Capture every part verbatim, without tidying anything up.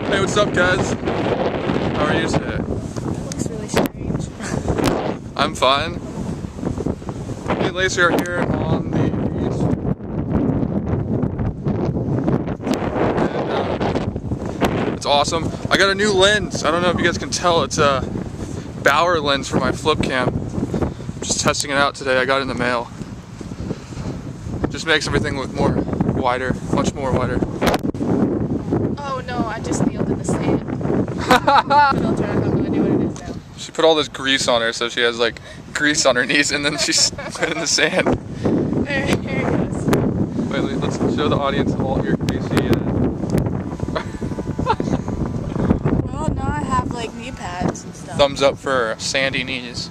Hey, what's up, guys? How are you today? That looks really strange. I'm fine. Me and Lacey are here on the beach. And, uh, it's awesome. I got a new lens. I don't know if you guys can tell. It's a Bauer lens for my flip cam. I'm just testing it out today. I got it in the mail. Just makes everything look more wider, much more wider. Oh no, I just kneeled in the sand. I have no idea what it is now. She put all this grease on her, so she has like grease on her knees, and then she's put in the sand. There, here it goes. Wait, let's show the audience all your greasy. Uh... Well, now I have like knee pads and stuff. Thumbs up for sandy knees.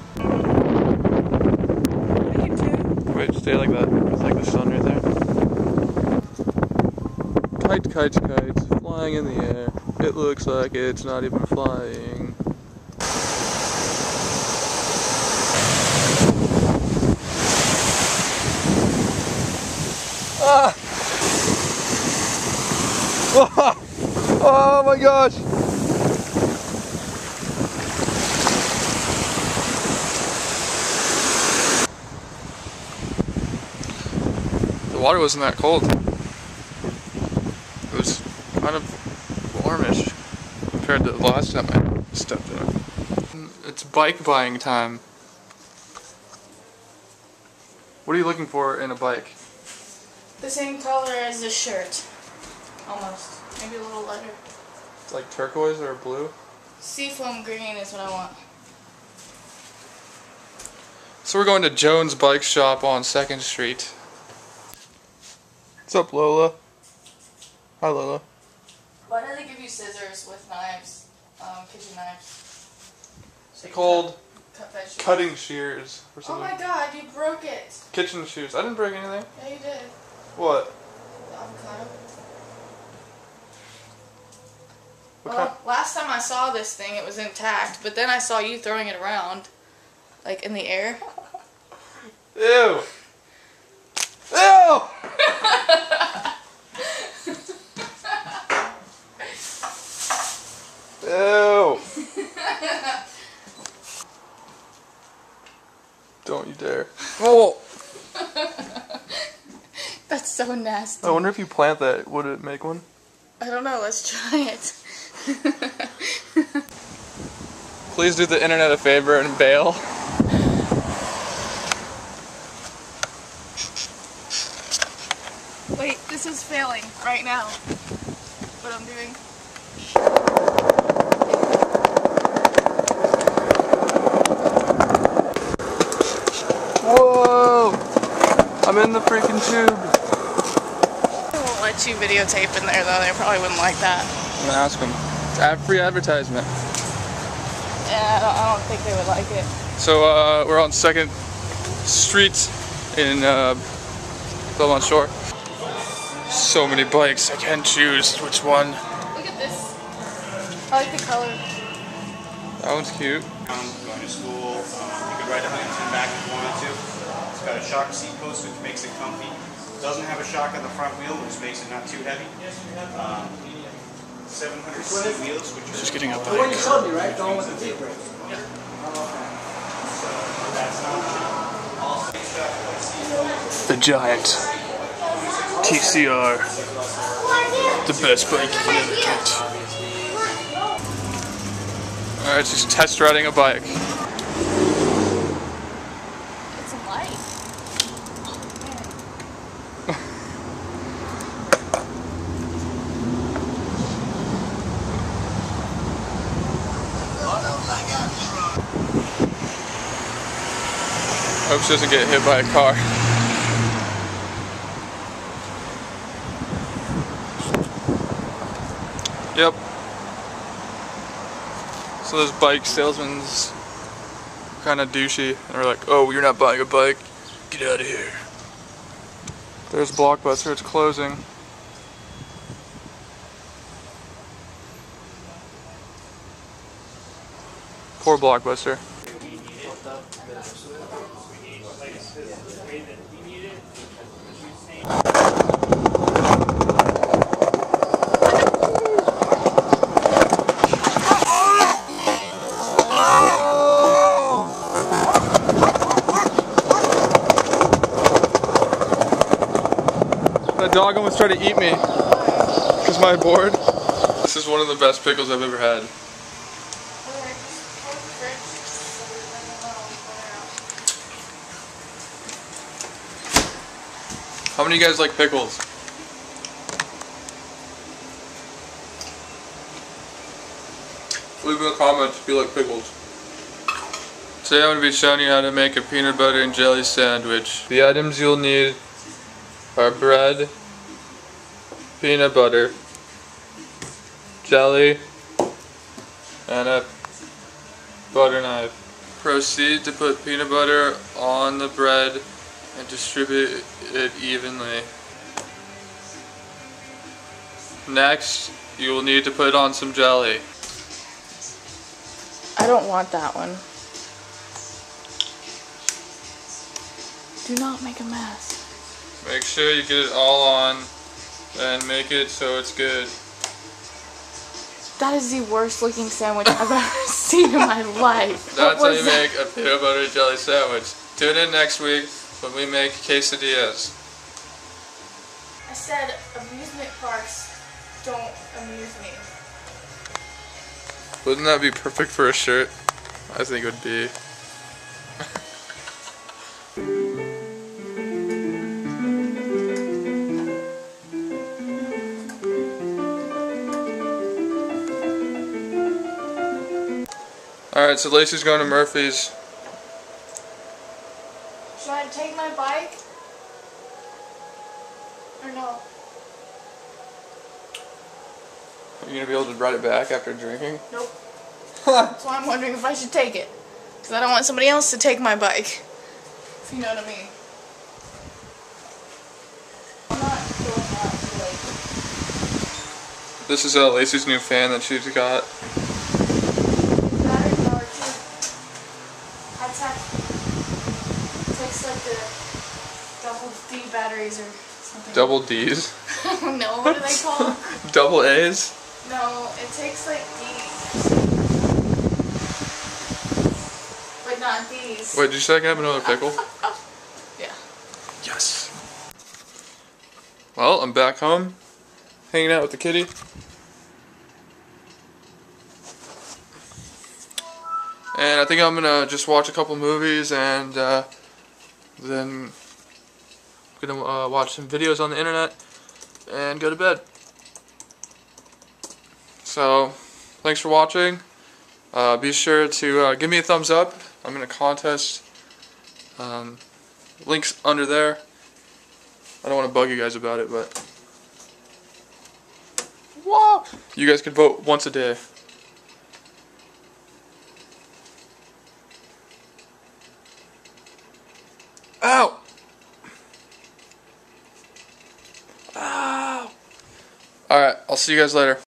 What are you doing? Wait, stay like that. It's like the sun right there. Kite, kites, kites, flying in the air. It looks like it's not even flying. Ah! Oh, oh my gosh! The water wasn't that cold. It was kind of warmish compared to the last time I stepped in it. It's bike buying time. What are you looking for in a bike? The same color as this shirt. Almost. Maybe a little lighter. It's like turquoise or blue? Seafoam green is what I want. So we're going to Jones Bike Shop on second street. What's up, Lola? Hi, Lola. Why do they give you scissors with knives? Um, kitchen knives. It's called Cut vegetables. cutting shears or Oh something. my god, you broke it. Kitchen shears. I didn't break anything. Yeah, you did. What? The avocado. What Well, kind? last time I saw this thing, it was intact, but then I saw you throwing it around, like in the air. Ew! Ew! Ew! Don't you dare. Oh! That's so nasty. I wonder if you plant that, would it make one? I don't know, let's try it. Please do the internet a favor and bail. Wait, this is failing right now. What I'm doing. Whoa! I'm in the freaking tube. They won't let you videotape in there though, they probably wouldn't like that. I'm gonna ask them. It's ad free advertisement. Yeah, I don't, I don't think they would like it. So uh, we're on second street in uh, Belmont Shore. So many bikes, I can't choose which one. Look at this. I like the color. That one's cute. Um, going to school, um, you could ride a Huntington back if you wanted to. It's got a shock seat post which makes it comfy. It doesn't have a shock on the front wheel which makes it not too heavy. Um, seven hundred C wheels which are Just getting up. The one you showed me, right? The one with the deep brakes. So that's not The Giant T C R. The best bike you can ever get. Alright, just test riding a bike. It's light. Hope she doesn't get hit by a car. Yep. So those bike salesmen's kind of douchey. And they're like, oh, you're not buying a bike? Get out of here. There's Blockbuster, it's closing. Poor Blockbuster. dog almost tried to eat me because my board. This is one of the best pickles I've ever had. How many of you guys like pickles? Leave in the comments if you like pickles. Today I'm going to be showing you how to make a peanut butter and jelly sandwich. The items you'll need are bread, peanut butter, jelly, and a butter knife. Proceed to put peanut butter on the bread and distribute it evenly. Next, you will need to put on some jelly. I don't want that one. Do not make a mess. Make sure you get it all on and make it so it's good. That is the worst looking sandwich I've ever seen in my life. That's What how was you that? make a peanut butter and jelly sandwich. Tune in next week when we make quesadillas. I said amusement parks don't amuse me. Wouldn't that be perfect for a shirt? I think it would be. Alright, so Lacey's going to Murphy's. Should I take my bike? Or no? Are you going to be able to ride it back after drinking? Nope. That's why I'm wondering if I should take it. Because I don't want somebody else to take my bike. If you know what I mean. I'm not doing that today. This is uh, Lacey's new fan that she's got. Battery power too. I tech. It takes like the double D batteries or something. Double D's? No, what are they called? Double A's? No, it takes like D's. But not D's. Wait, did you say I can have another pickle? Yeah. Yes. Well, I'm back home, hanging out with the kitty. And I think I'm gonna just watch a couple movies and uh, then I'm gonna uh, watch some videos on the internet and go to bed. So, thanks for watching. Uh, be sure to uh, give me a thumbs up. I'm in a contest. Um, links under there. I don't want to bug you guys about it, but whoa, you guys can vote once a day. Ow! Ow! Alright, I'll see you guys later.